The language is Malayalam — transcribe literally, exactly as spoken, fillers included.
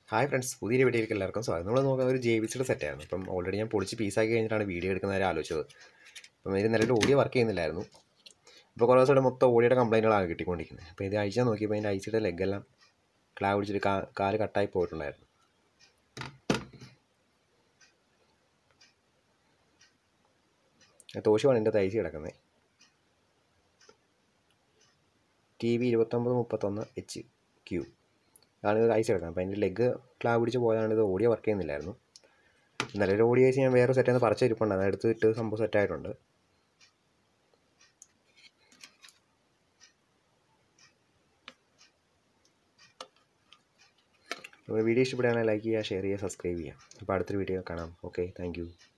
ഹായ് ഫ്രണ്ട്സ്, പുതിയൊരു വീഡിയോയിലേക്ക് എല്ലാവർക്കും സ്വാഗതം. നമ്മൾ നോക്കാൻ ഒരു ജെ ബി സിയുടെ സെറ്റായിരുന്നു. അപ്പം ഓൾറെഡി ഞാൻ പൊളിച്ച് പീസാക്കി കഴിഞ്ഞിട്ടാണ് വീഡിയോ എടുക്കുന്നവരെ ആലോചിച്ചത്. അപ്പം ഇത് നിലവിൽ ഓഡിയോ വർക്ക് ചെയ്യുന്നില്ലായിരുന്നു. ഇപ്പോൾ കുറേ ദിവസമായിട്ട് മൊത്തം ഓഡിയോയുടെ കംപ്ലൈൻറ്റുകളാണ് കിട്ടിക്കൊണ്ടിരിക്കുന്നത്. അപ്പോൾ ഇത് അഴിച്ചാൽ നോക്കിയപ്പോൾ അതിൻ്റെ ഐ സിയുടെ ലെഗെല്ലാം ക്ലാ പിടിച്ചിട്ട് കാ കാല് കട്ടായി പോയിട്ടുണ്ടായിരുന്നു. തോശുവാണ് എൻ്റെ ഐ സി കിടക്കുന്നത്. ടി വി ഇരുപത്തൊമ്പത് മുപ്പത്തൊന്ന് എച്ച് ക്യൂ ആണ് ഇത് ഐ സി കിടക്കുന്നത്. അപ്പോൾ അതിൻ്റെ ലെഗ് ക്ലാ പിടിച്ച് പോയതാണ്. ഇത് ഓഡിയോ വർക്ക് ചെയ്യുന്നില്ലായിരുന്നു. നിലവിൽ ഓഡിയോ വെച്ച് ഞാൻ വേറെ സെറ്റിൽ നിന്ന് പറിച്ച് ഇരിപ്പുണ്ട്. അത് എടുത്തിട്ട് സംഭവം സെറ്റായിട്ടുണ്ട്. വീഡിയോ ഇഷ്ടപ്പെടുകയാണെങ്കിൽ ലൈക്ക് ചെയ്യുക, ഷെയർ ചെയ്യുക, സബ്സ്ക്രൈബ് ചെയ്യുക. അപ്പോൾ അടുത്തൊരു വീഡിയോ കാണാം. Okay, thank U.